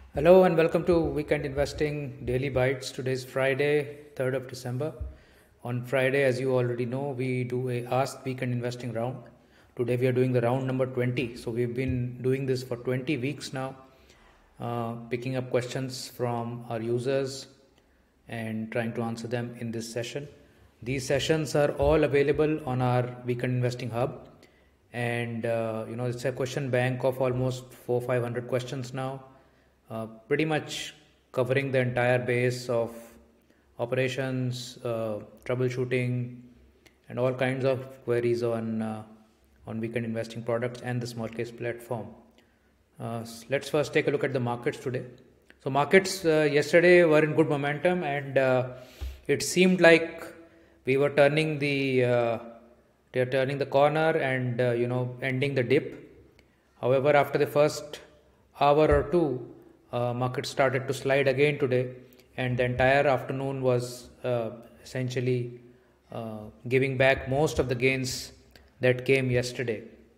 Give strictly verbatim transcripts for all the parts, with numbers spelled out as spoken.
Hello and welcome to Weekend Investing Daily Bites. Today is Friday, third of December. On Friday, as you already know, we do a Ask Weekend Investing round. Today we are doing the round number twenty. So we've been doing this for twenty weeks now, uh, picking up questions from our users and trying to answer them in this session. These sessions are all available on our Weekend Investing Hub. And, uh, you know, it's a question bank of almost four five hundred questions now. Uh, pretty much covering the entire base of operations, uh, troubleshooting, and all kinds of queries on uh, on weekend investing products and the small case platform. Uh, let's first take a look at the markets today. So markets uh, yesterday were in good momentum, and uh, it seemed like we were turning the uh, they are turning the corner and uh, you know ending the dip. However, after the first hour or two, Uh, market started to slide again today, and the entire afternoon was uh, essentially uh, giving back most of the gains that came yesterday.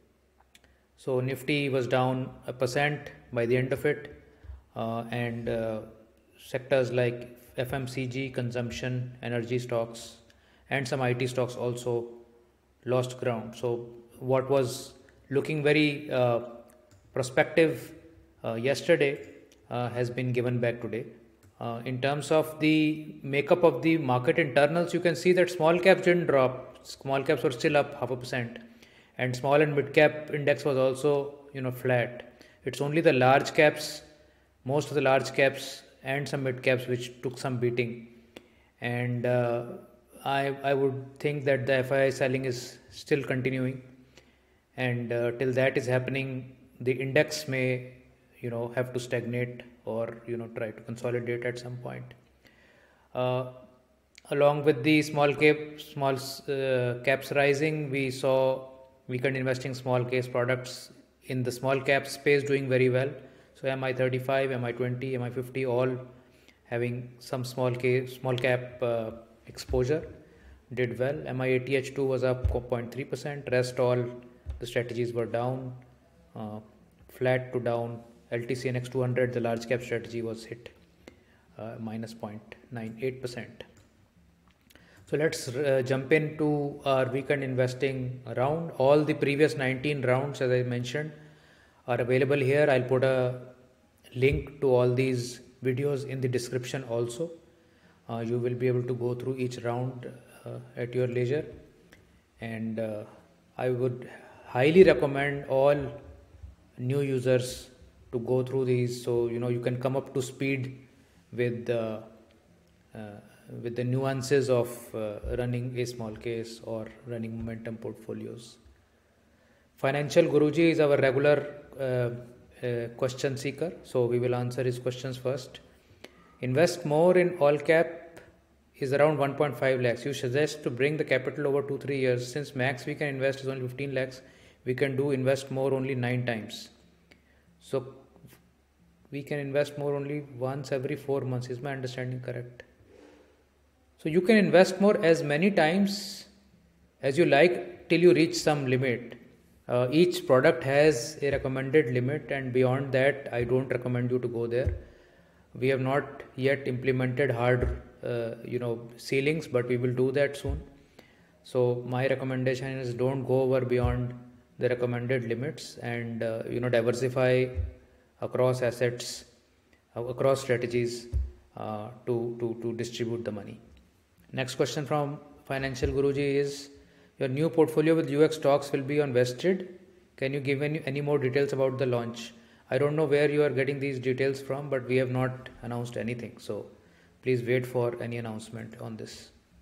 So Nifty was down a percent by the end of it, uh, and uh, sectors like F M C G, consumption, energy stocks, and some I T stocks also lost ground. So what was looking very uh, prospective uh, yesterday Uh, has been given back today. Uh, in terms of the makeup of the market internals, you can see that small caps didn't drop. Small caps were still up half a percent, and small and mid cap index was also you know flat. It's only the large caps, most of the large caps and some mid caps which took some beating. And uh, I I would think that the F I I selling is still continuing, and uh, till that is happening, the index may you know have to stagnate or you know try to consolidate at some point. Uh, along with the small cap small uh, caps rising, we saw weekend investing small case products in the small cap space doing very well. So M I thirty-five, M I twenty, M I fifty all having some small cap small cap uh, exposure did well. M I eighty H two was up zero point three percent. Rest all the strategies were down, uh, flat to down. L T C N X two hundred, the large cap strategy, was hit uh, minus zero point nine eight percent. So let's uh, jump into our weekend investing round. All the previous nineteen rounds, as I mentioned, are available here. I'll put a link to all these videos in the description also. Uh, you will be able to go through each round uh, at your leisure. And uh, I would highly recommend all new users to go through these, so you know you can come up to speed with the uh, with the nuances of uh, running a small case or running momentum portfolios. Financial Guruji is our regular uh, uh, question seeker, so we will answer his questions first. Invest more in all cap is around one point five lakhs. You suggest to bring the capital over two three years. Since max we can invest is only fifteen lakhs, we can do invest more only nine times. So we can invest more only once every four months. Is my understanding correct? So you can invest more as many times as you like till you reach some limit. Uh, each product has a recommended limit, and beyond that I don't recommend you to go there. We have not yet implemented hard uh, you know ceilings, but we will do that soon. So my recommendation is don't go over beyond the recommended limits, and uh, you know diversify across assets, uh, across strategies uh, to, to, to distribute the money. Next question from Financial Guruji is, your new portfolio with U X stocks will be on vested. Can you give any, any more details about the launch? I don't know where you are getting these details from, but we have not announced anything. So please wait for any announcement on this.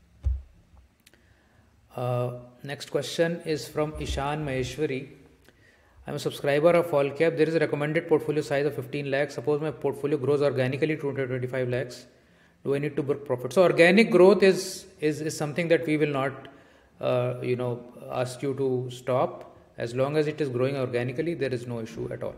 Uh, next question is from Ishan Maheshwari. I'm a subscriber of all cap. There is a recommended portfolio size of fifteen lakhs. Suppose my portfolio grows organically to two hundred twenty-five lakhs. Do I need to book profit? So organic growth is is, is something that we will not uh, you know ask you to stop. As long as it is growing organically, there is no issue at all.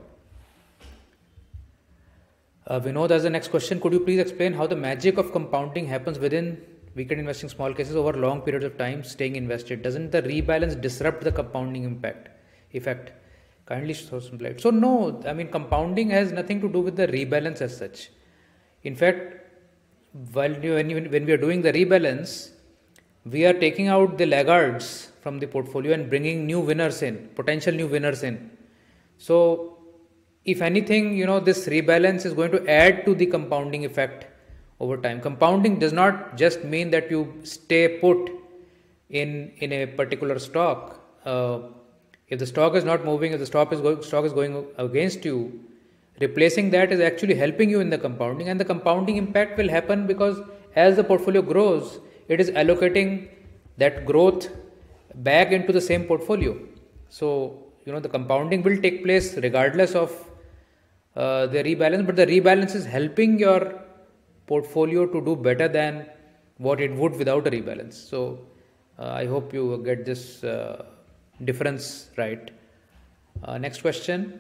Uh, Vinod has the next question. Could you please explain how the magic of compounding happens within weekend investing small cases over long periods of time staying invested? Doesn't the rebalance disrupt the compounding impact effect? Kindly throw some light. So no, I mean compounding has nothing to do with the rebalance as such. In fact, while you, when, you, when we are doing the rebalance, we are taking out the laggards from the portfolio and bringing new winners in, potential new winners in. So if anything, you know, this rebalance is going to add to the compounding effect over time. Compounding does not just mean that you stay put in in a particular stock. Uh, if the stock is not moving, if the stock is going, stock is going against you, replacing that is actually helping you in the compounding, and the compounding impact will happen because as the portfolio grows, it is allocating that growth back into the same portfolio. So, you know, the compounding will take place regardless of uh, the rebalance, but the rebalance is helping your portfolio to do better than what it would without a rebalance. So, uh, I hope you get this uh, difference right. Uh, next question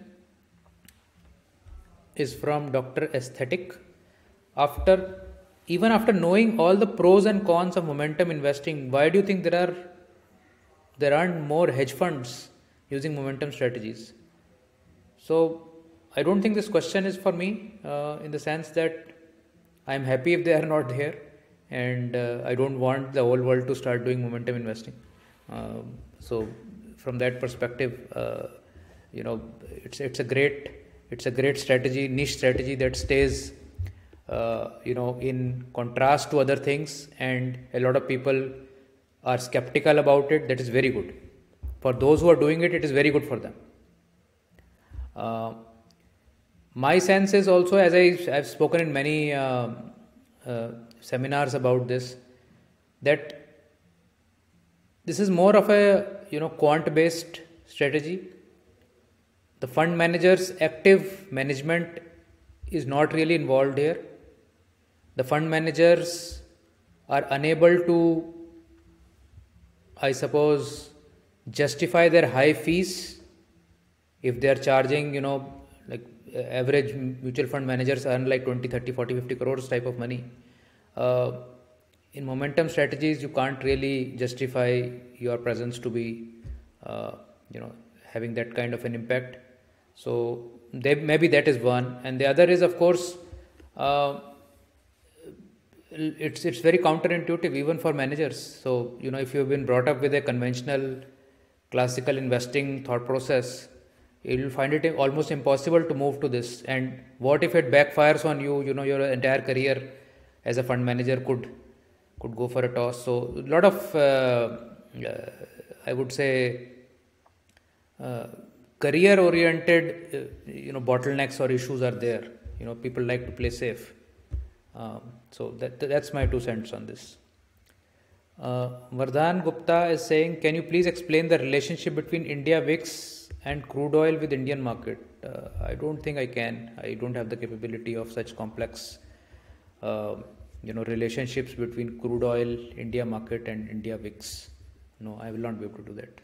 is from Doctor Aesthetic. After even after knowing all the pros and cons of momentum investing, why do you think there are there aren't more hedge funds using momentum strategies? So I don't think this question is for me uh, in the sense that I'm happy if they are not there, and uh, I don't want the whole world to start doing momentum investing. Um, so from that perspective, uh, you know, it's it's a great it's a great strategy, niche strategy that stays, uh, you know, in contrast to other things, and a lot of people are skeptical about it. That is very good. For those who are doing it, it is very good for them. Uh, my sense is also, as I have spoken in many uh, uh, seminars about this, that this is more of a, you know, quant-based strategy. The fund manager's active management is not really involved here. The fund managers are unable to, I suppose, justify their high fees if they are charging, you know, like uh, average mutual fund managers earn like twenty, thirty, forty, fifty crores type of money. Uh, in momentum strategies, you can't really justify your presence to be, uh, you know, having that kind of an impact. So they, maybe that is one, and the other is, of course, uh, it's it's very counterintuitive even for managers. So, you know, if you've been brought up with a conventional classical investing thought process, you will find it almost impossible to move to this. And what if it backfires on you? You know, your entire career as a fund manager could could go for a toss. So a lot of uh, uh, I would say uh, career oriented uh, you know bottlenecks or issues are there. You know, people like to play safe. Um, so that that's my two cents on this. Uh, Vardhan Gupta is saying, can you please explain the relationship between India V I X and crude oil with Indian market? Uh, I don't think I can. I don't have the capability of such complex, uh, you know, relationships between crude oil, India market, and India V I X. No, I will not be able to do that.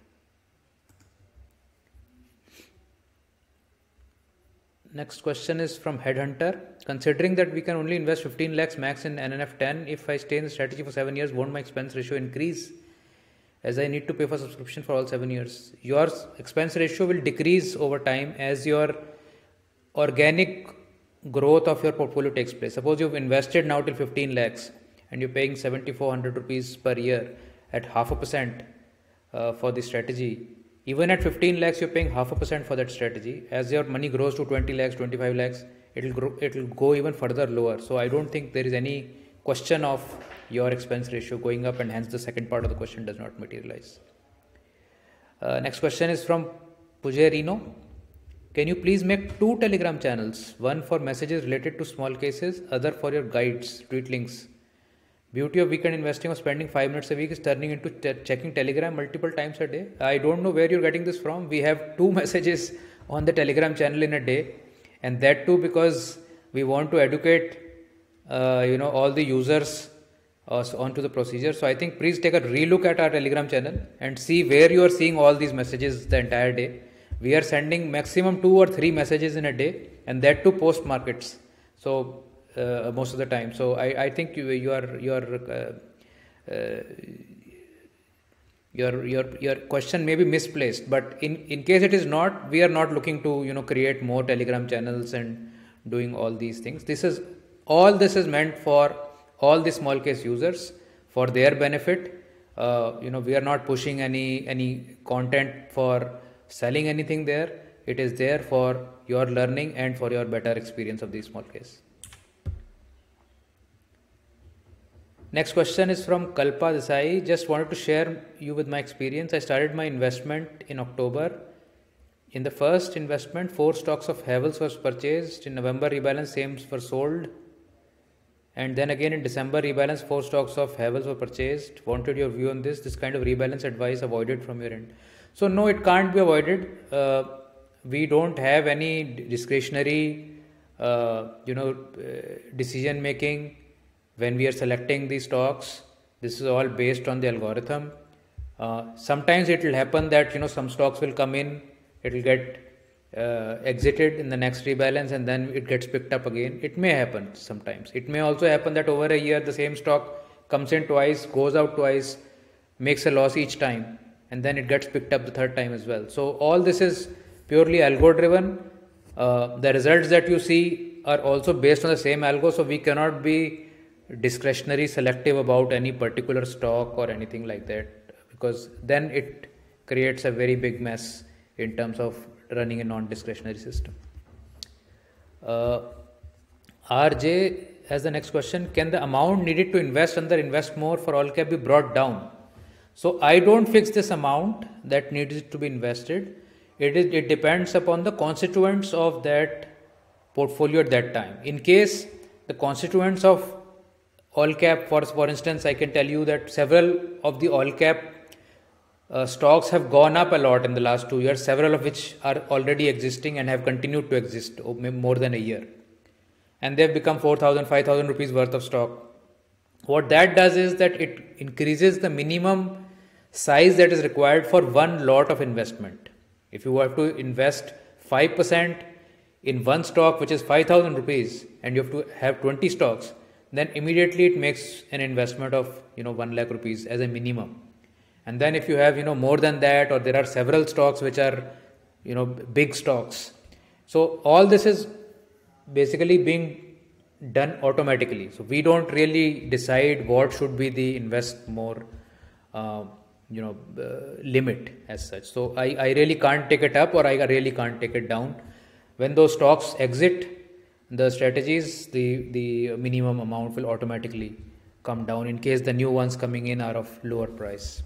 Next question is from Headhunter. Considering that we can only invest fifteen lakhs max in N N F ten, if I stay in the strategy for seven years, won't my expense ratio increase as I need to pay for subscription for all seven years? Your expense ratio will decrease over time as your organic growth of your portfolio takes place. Suppose you've invested now till fifteen lakhs and you're paying seventy-four hundred rupees per year at half a percent uh, for the strategy. Even at fifteen lakhs, you're paying half a percent for that strategy. As your money grows to twenty lakhs, twenty-five lakhs, it'll grow, it'll go even further lower. So I don't think there is any question of your expense ratio going up, and hence the second part of the question does not materialize. Uh, next question is from Pujerino. Can you please make two Telegram channels? One for messages related to small cases, other for your guides, tweet links. Beauty of weekend investing or spending five minutes a week is turning into te checking Telegram multiple times a day. I don't know where you're getting this from. We have two messages on the Telegram channel in a day, and that too because we want to educate, uh, you know, all the users uh, onto the procedure. So I think please take a relook at our Telegram channel and see where you are seeing all these messages the entire day. We are sending maximum two or three messages in a day, and that too post markets. So Uh, most of the time. So I, I think you, you are you are uh, uh, your your your question may be misplaced, but in in case it is not, we are not looking to you know create more Telegram channels and doing all these things. This is all this is meant for all the small case users, for their benefit. Uh, you know we are not pushing any any content for selling anything there. It is there for your learning and for your better experience of the small case. Next question is from Kalpa Desai. Just wanted to share you with my experience. I started my investment in October. In the first investment, four stocks of Havells was purchased. In November, rebalance, same were sold. And then again in December, rebalance, four stocks of Havells were purchased. Wanted your view on this. This kind of rebalance advice avoided from your end. So no, it can't be avoided. Uh, we don't have any discretionary, uh, you know, uh, decision making when we are selecting the stocks. This is all based on the algorithm. Uh, sometimes it will happen that you know some stocks will come in, it will get uh, exited in the next rebalance, and then it gets picked up again. It may happen sometimes. It may also happen that over a year the same stock comes in twice, goes out twice, makes a loss each time, and then it gets picked up the third time as well. So all this is purely algo driven. Uh, the results that you see are also based on the same algo, so we cannot be discretionary selective about any particular stock or anything like that, because then it creates a very big mess in terms of running a non-discretionary system. uh, R J has the next question. Can the amount needed to invest under invest more for all cap be brought down? So I don't fix this amount that needs to be invested. It is it depends upon the constituents of that portfolio at that time. In case the constituents of all cap, for for instance, I can tell you that several of the all cap uh, stocks have gone up a lot in the last two years, several of which are already existing and have continued to exist more than a year, and they've become four thousand, five thousand rupees worth of stock. What that does is that it increases the minimum size that is required for one lot of investment. If you have to invest five percent in one stock which is five thousand rupees and you have to have twenty stocks, then immediately it makes an investment of you know one lakh rupees as a minimum. And then if you have you know more than that, or there are several stocks which are you know big stocks, so all this is basically being done automatically. So we don't really decide what should be the invest more uh, you know uh, limit as such. So I, I really can't take it up, or I really can't take it down. When those stocks exit the strategies, the the minimum amount will automatically come down in case the new ones coming in are of lower price.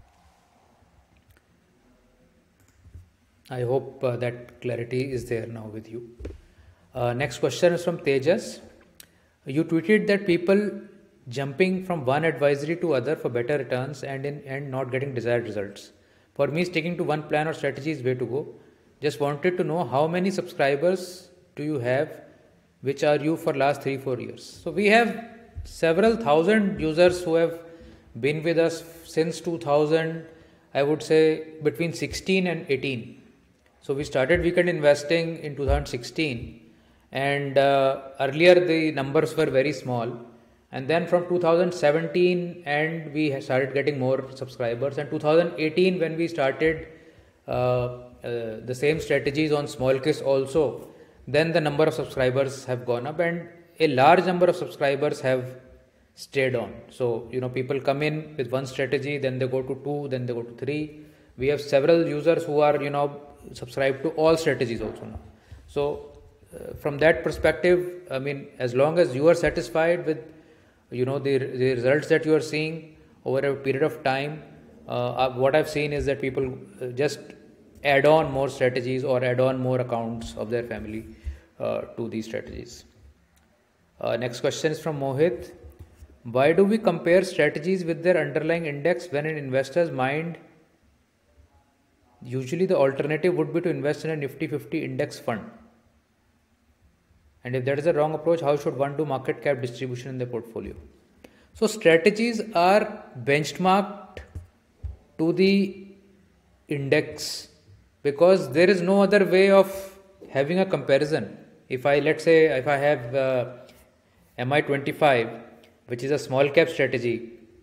I hope uh, that clarity is there now with you. Uh, next question is from Tejas. You tweeted that people jumping from one advisory to other for better returns and in and not getting desired results. For me, sticking to one plan or strategy is way to go. Just wanted to know how many subscribers do you have, which are you for last three, four years. So we have several thousand users who have been with us since two thousand, I would say between sixteen and eighteen. So we started weekend investing in two thousand sixteen, and uh, earlier the numbers were very small, and then from two thousand seventeen and we started getting more subscribers, and two thousand eighteen when we started uh, uh, the same strategies on small case also, then the number of subscribers have gone up and a large number of subscribers have stayed on. So you know people come in with one strategy, then they go to two, then they go to three. We have several users who are you know subscribed to all strategies also now. So uh, from that perspective, I mean, as long as you are satisfied with you know the, the results that you are seeing over a period of time, uh, what I've seen is that people just add on more strategies or add on more accounts of their family uh, to these strategies. Uh, next question is from Mohit. Why do we compare strategies with their underlying index when in investor's mind usually the alternative would be to invest in a Nifty fifty index fund? And if that is a wrong approach, how should one do market cap distribution in their portfolio? So strategies are benchmarked to the index because there is no other way of having a comparison. If I, let's say, if I have uh, M I twenty-five, which is a small cap strategy,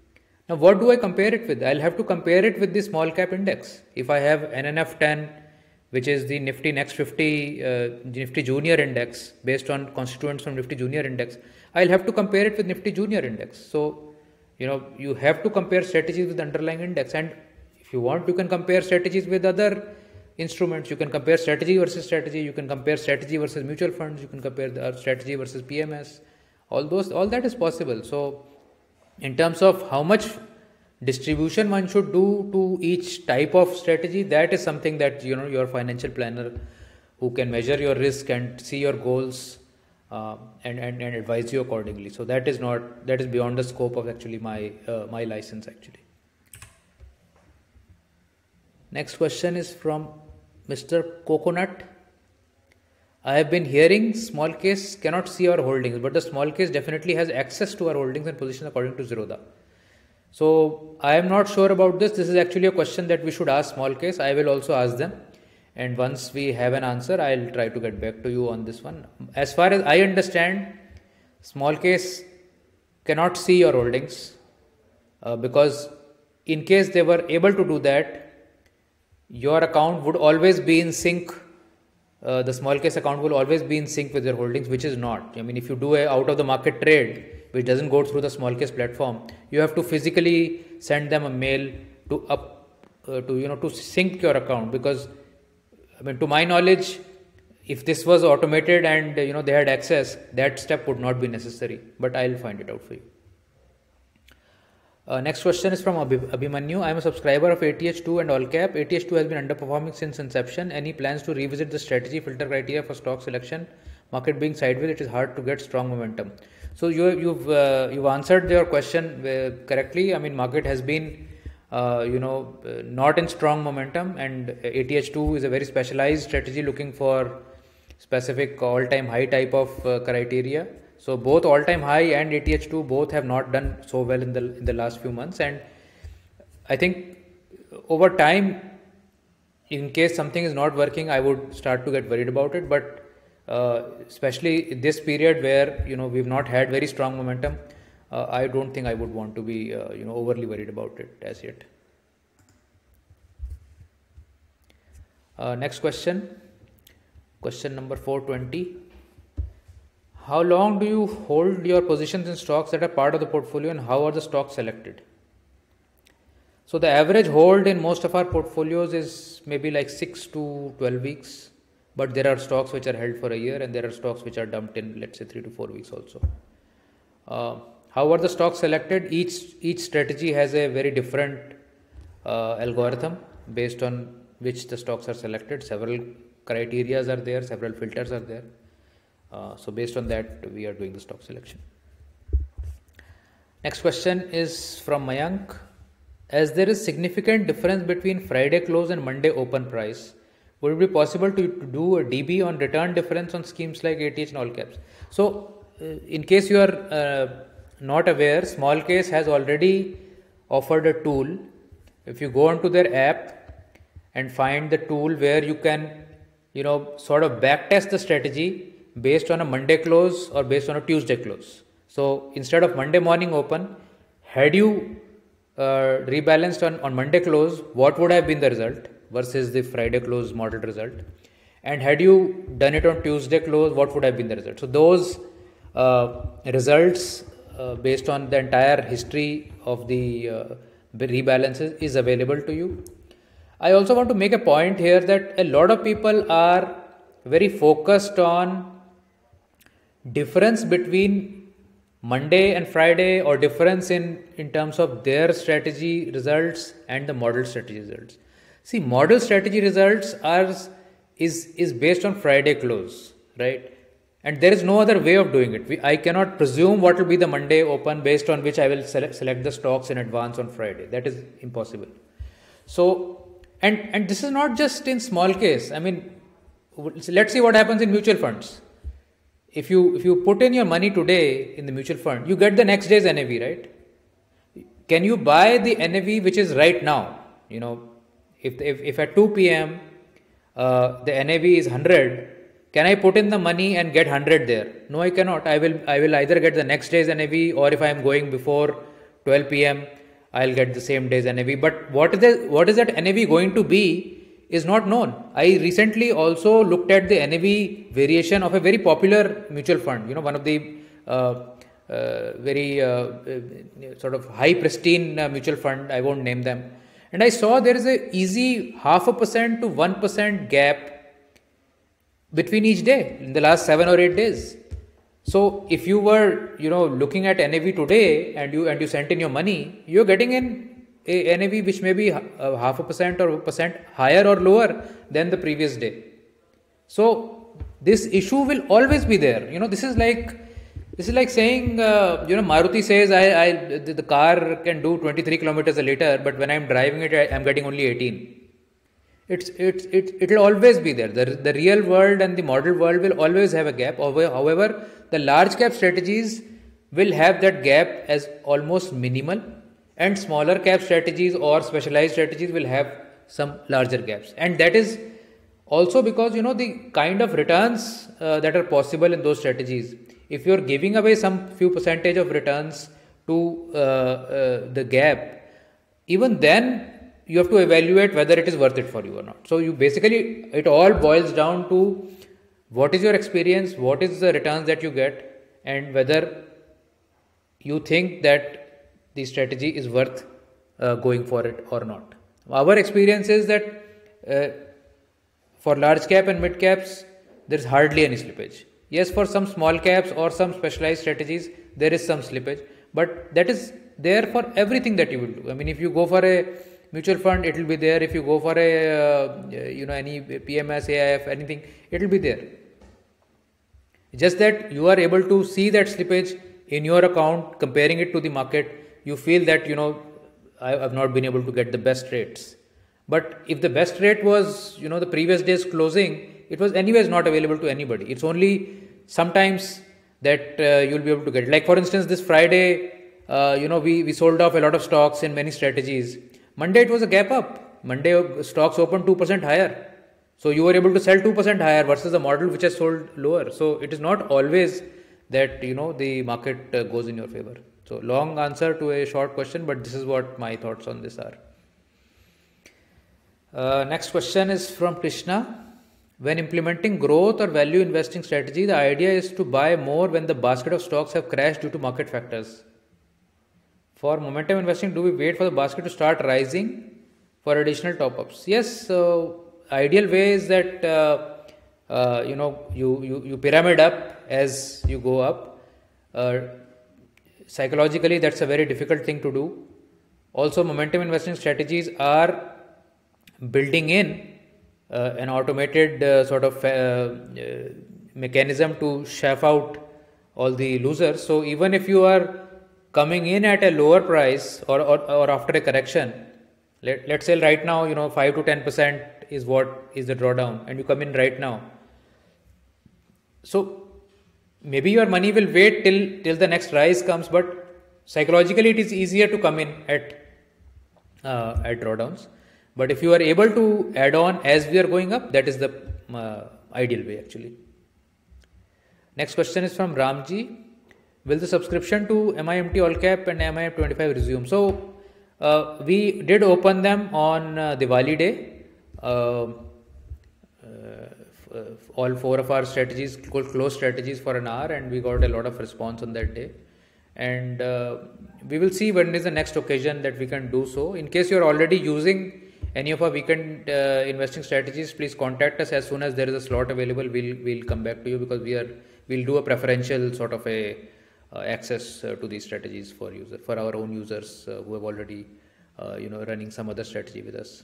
Now, what do I compare it with? I'll have to compare it with the small cap index. If I have N N F ten, which is the Nifty Next fifty, uh, Nifty Junior Index, based on constituents from Nifty Junior Index, I'll have to compare it with Nifty Junior Index. So, you know, you have to compare strategies with the underlying index. And if you want, you can compare strategies with other instruments. You can compare strategy versus strategy. You can compare strategy versus mutual funds. You can compare the strategy versus P M S. All those, all that is possible. So, in terms of how much distribution one should do to each type of strategy, that is something that, you know, your financial planner who can measure your risk and see your goals uh, and, and and advise you accordingly. So that is not, that is beyond the scope of actually my uh, my license actually. Next question is from Mister Coconut. I have been hearing small case cannot see our holdings, but the small case definitely has access to our holdings and positions according to Zerodha. So I am not sure about this. This is actually a question that we should ask small case. I will also ask them. And once we have an answer, I'll try to get back to you on this one. As far as I understand, small case cannot see your holdings uh, because in case they were able to do that, your account would always be in sync. Uh, the small case account will always be in sync with your holdings, which is not. I mean, if you do a out of the market trade, which doesn't go through the small case platform, you have to physically send them a mail to up uh, to you know to sync your account. Because I mean, to my knowledge, if this was automated and you know they had access, that step would not be necessary. But I'll find it out for you. Uh, next question is from Abhi- Abhimanyu. I am a subscriber of A T H two and all cap. A T H two has been underperforming since inception. Any plans to revisit the strategy filter criteria for stock selection? Market being sideways, it is hard to get strong momentum. So you, you've uh, you've answered your question uh, correctly. I mean, market has been uh, you know uh, not in strong momentum, and A T H two is a very specialized strategy looking for specific all-time high type of uh, criteria. So both all-time high and A T H two both have not done so well in the in the last few months, and I think over time, in case something is not working, I would start to get worried about it. But uh, especially this period where you know we've not had very strong momentum, uh, I don't think I would want to be uh, you know overly worried about it as yet. Uh, next question, question number four twenty. How long do you hold your positions in stocks that are part of the portfolio, and how are the stocks selected? So the average hold in most of our portfolios is maybe like six to twelve weeks, but there are stocks which are held for a year, and there are stocks which are dumped in, let's say, three to four weeks also. Uh, how are the stocks selected? Each each strategy has a very different uh, algorithm based on which the stocks are selected. Several criterias are there, several filters are there. Uh, so based on that, we are doing the stock selection. Next question is from Mayank. As there is significant difference between Friday close and Monday open price, would it be possible to, to do a D B on return difference on schemes like A T H and all caps? So uh, in case you are uh, not aware, small case has already offered a tool. If you go onto their app and find the tool where you can, you know, sort of backtest the strategy based on a Monday close or based on a Tuesday close. So instead of Monday morning open, had you uh, rebalanced on, on Monday close, what would have been the result versus the Friday close model result? And had you done it on Tuesday close, what would have been the result? So those uh, results uh, based on the entire history of the uh, rebalances is available to you. I also want to make a point here that a lot of people are very focused on difference between Monday and Friday, or difference in, in terms of their strategy results and the model strategy results. See, model strategy results are is, is based on Friday close, right? And there is no other way of doing it. We, I cannot presume what will be the Monday open based on which I will select, select the stocks in advance on Friday. That is impossible. So, and, and this is not just in small case. I mean, let's see what happens in mutual funds. If you if you put in your money today in the mutual fund, you get the next day's N A V, right? Can you buy the N A V which is right now? You know, if if, if at two p m uh, the N A V is one hundred, can I put in the money and get one hundred there? No, I cannot. I will I will either get the next day's N A V, or if I am going before twelve p m, I'll get the same day's N A V. But what is the, what is that N A V going to be is not known. I recently also looked at the N A V variation of a very popular mutual fund. You know, one of the uh, uh, very uh, uh, sort of high pristine uh, mutual fund. I won't name them. And I saw there is a easy half a percent to one percent gap between each day in the last seven or eight days. So if you were, you know, looking at N A V today and you and you sent in your money, you're getting in a N A V which may be half a percent or a percent higher or lower than the previous day. So this issue will always be there. You know, this is like this is like saying, uh, you know, Maruti says I, I the, the car can do twenty-three kilometers a liter, but when I'm driving it, I, I'm getting only eighteen. It's it's it it'll always be there. The the real world and the model world will always have a gap. However, the large cap strategies will have that gap as almost minimal, and smaller cap strategies or specialized strategies will have some larger gaps. And that is also because, you know, the kind of returns uh, that are possible in those strategies. If you're giving away some few percentage of returns to uh, uh, the gap, even then you have to evaluate whether it is worth it for you or not. So you basically, it all boils down to what is your experience, what is the returns that you get, and whether you think that the strategy is worth uh, going for it or not. Our experience is that uh, for large cap and mid caps, there is hardly any slippage. Yes, for some small caps or some specialized strategies, there is some slippage, but that is there for everything that you will do. I mean, if you go for a mutual fund, it will be there. If you go for a, uh, you know, any P M S, A I F, anything, it will be there. Just that you are able to see that slippage in your account, comparing it to the market, you feel that, you know, I have not been able to get the best rates. But if the best rate was, you know, the previous day's closing, it was anyways not available to anybody. It's only sometimes that uh, you'll be able to get it. Like for instance, this Friday, uh, you know, we, we sold off a lot of stocks in many strategies. Monday it was a gap up. Monday stocks opened two percent higher. So you were able to sell two percent higher versus the model which has sold lower. So it is not always that, you know, the market uh, goes in your favor. So long answer to a short question, but this is what my thoughts on this are. Uh, next question is from Krishna. When implementing growth or value investing strategy, the idea is to buy more when the basket of stocks have crashed due to market factors. For momentum investing, do we wait for the basket to start rising for additional top-ups? Yes, so ideal way is that uh, uh, you know you, you you pyramid up as you go up. Uh, psychologically, that's a very difficult thing to do. Also, momentum investing strategies are building in uh, an automated uh, sort of uh, uh, mechanism to chaff out all the losers. So even if you are coming in at a lower price or, or, or after a correction, let, let's say right now, you know, five to ten percent is what is the drawdown, and you come in right now. So maybe your money will wait till, till the next rise comes, but psychologically it is easier to come in at, uh, at drawdowns. But if you are able to add on as we are going up, that is the uh, ideal way actually. Next question is from Ramji. Will the subscription to M I M T All Cap and M I M twenty-five resume? So uh, we did open them on uh, Diwali day. Uh, uh, all four of our strategies, closed strategies for an hour, and we got a lot of response on that day. And uh, we will see when is the next occasion that we can do so. In case you are already using any of our weekend uh, investing strategies, please contact us as soon as there is a slot available. We'll we'll come back to you, because we are we'll do a preferential sort of a uh, access uh, to these strategies for user for our own users uh, who have already uh, you know running some other strategy with us.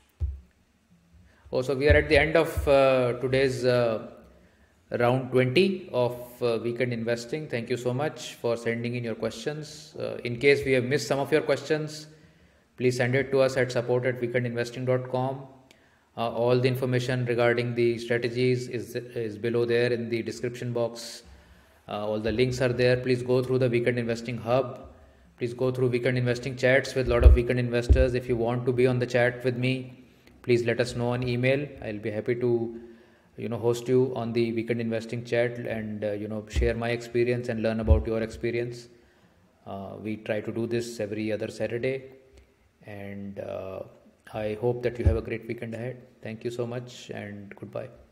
Also, we are at the end of uh, today's uh, round twenty of uh, weekend investing. Thank you so much for sending in your questions. Uh, in case we have missed some of your questions, please send it to us at support at weekend investing dot com. Uh, all the information regarding the strategies is, is below there in the description box. Uh, all the links are there. Please go through the Weekend Investing Hub. Please go through Weekend Investing chats with a lot of weekend investors. If you want to be on the chat with me, please let us know on email. I'll be happy to you know host you on the Weekend Investing chat and uh, you know share my experience and learn about your experience. Uh, we try to do this every other Saturday. And uh, I hope that you have a great weekend ahead. Thank you so much and goodbye.